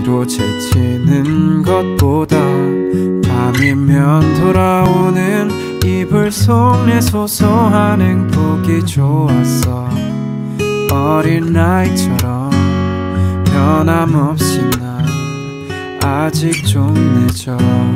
또 제치는 것보다 밤이면 돌아오는 이불 속내 소소한 행복이 좋았어. 어린아이처럼 변함없이 난 아직 좀 늦어.